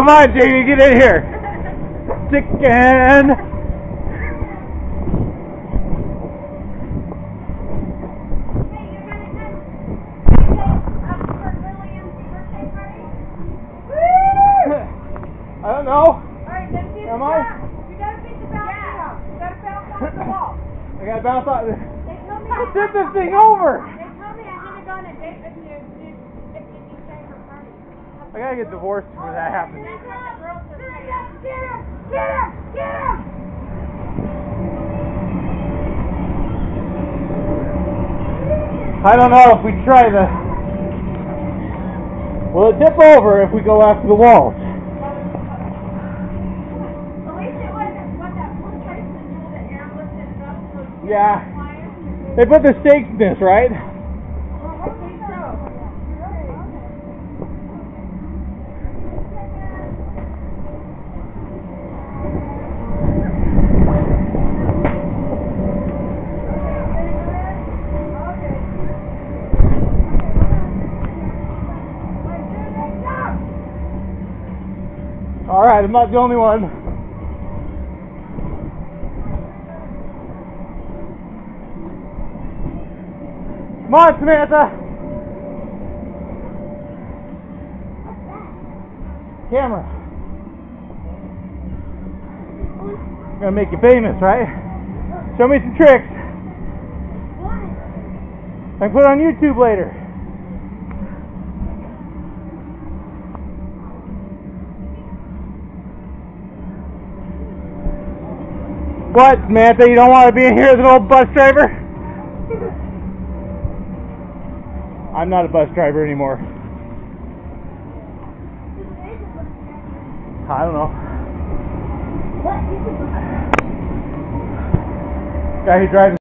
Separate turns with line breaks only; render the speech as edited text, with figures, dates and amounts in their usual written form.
Come on, Jamie, get in here. Chicken. I don't know.
Alright, then see
Am I?
You gotta pick the bounce out. You gotta bounce off the wall.
I gotta bounce out.
They told me
I tip this thing over.
They told me I should have gone to date with you chamber party.
I gotta get divorced before that happens.
Get him! Get him! Get him! Get him!
I don't know if we try the... Will it tip over if we go after the walls? Yeah. They put the stakes in this, right? Alright, I'm not the only one. Come on, Samantha! Camera. I'm gonna make you famous, right? Show me some tricks. I can put it on YouTube later. What, Samantha? You don't want to be in here as an old bus driver? I'm not a bus driver anymore. I don't know. Guy who drives